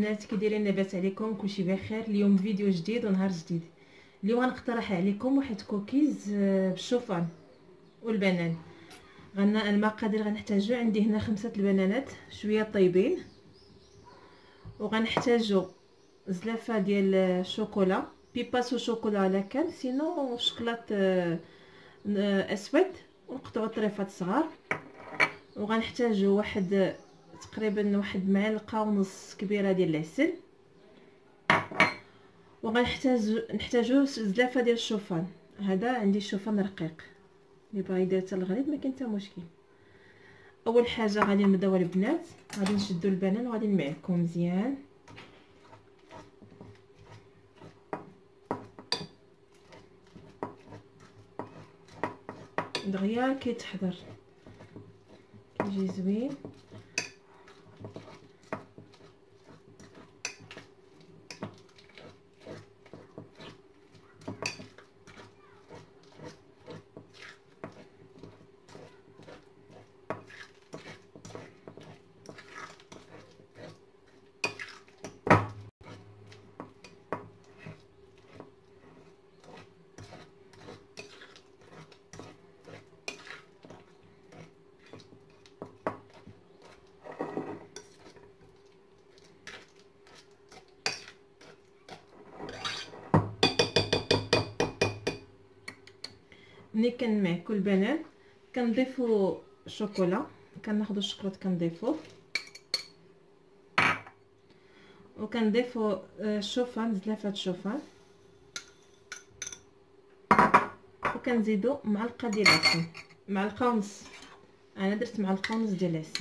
البنات، كي دايرين؟ لاباس عليكم؟ كلشي بخير. اليوم فيديو جديد ونهار جديد. اليوم غنقترح عليكم واحد كوكيز بالشوفان والبنان. المقادير غنحتاجو: عندي هنا 5 البنانات شويه طيبين، وغنحتاجو زلافه ديال الشوكولا، بيباسو شوكولا على كان سينو شوكولات اسود، ونقطعوا طريفات صغار. وغنحتاجو تقريبا واحد معلقه ونص كبيره ديال العسل. نحتاجو زلافه ديال الشوفان. هذا عندي الشوفان رقيق، اللي بغا يدير حتى الغليظ ما كاين حتى مشكل. اول حاجه غادي نبداو البنات، غادي نشدو البنان وغادي نمعكو مزيان. دغيا كيتحضر كيجي زوين. ملي كنمعكو البنان كنضيفو الشوكولا، كناخدو الشوكولات كنضيفوه، وكنضيفو الشوفان، زلافه الشوفان، وكنزيدو معلقه ديال العسل، معلقه ونص. انا درت معلقه ونص ديال العسل.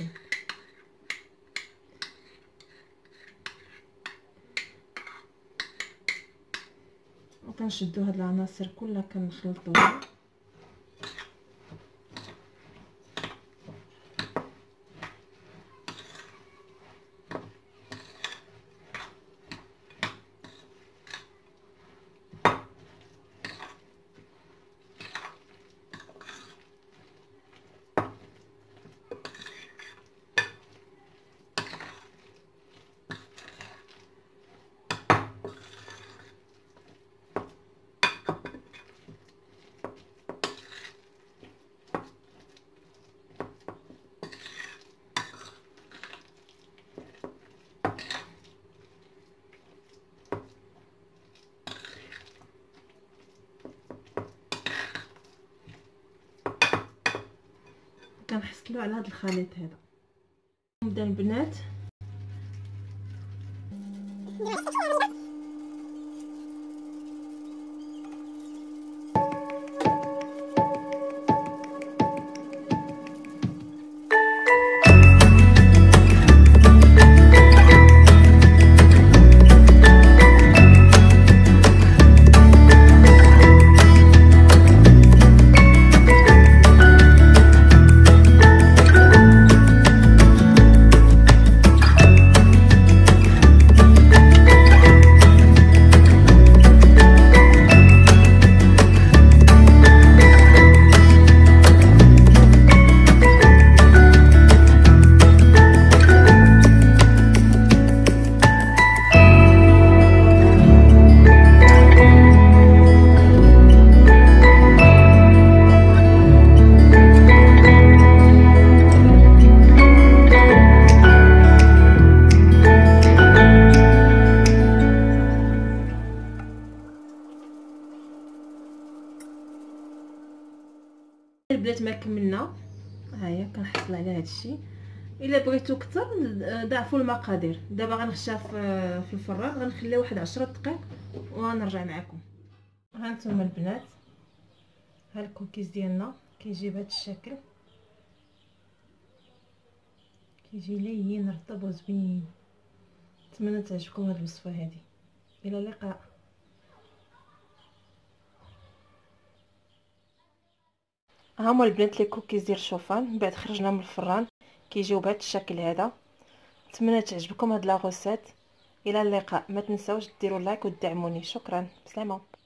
وكنشدو هاد العناصر كلها كنخلطوها. كنحصلوا على هذا الخليط هذا. نبدا البنات البنات ما كملنا. هيا كنحصل على هذا الشيء. الا بغيتو كثر ضاعفوا المقادير. دابا غنخشيها في الفران، غنخليها واحد 10 دقائق ونرجع معكم. ها نتوما البنات، ها الكوكيز ديالنا كيجي بهذا الشكل، كيجي لين رطب وزوين. نتمنى تعجبكم هذه الوصفه هذه. الى اللقاء. هما البنات لي كوكيز ديال الشوفان من بعد خرجنا من الفران كيجيو بهذا الشكل هذا. نتمنى تعجبكم هاد لا غوسيت. الى اللقاء. ما تنساوش ديروا لايك وتدعموني. شكرا، بسلامه.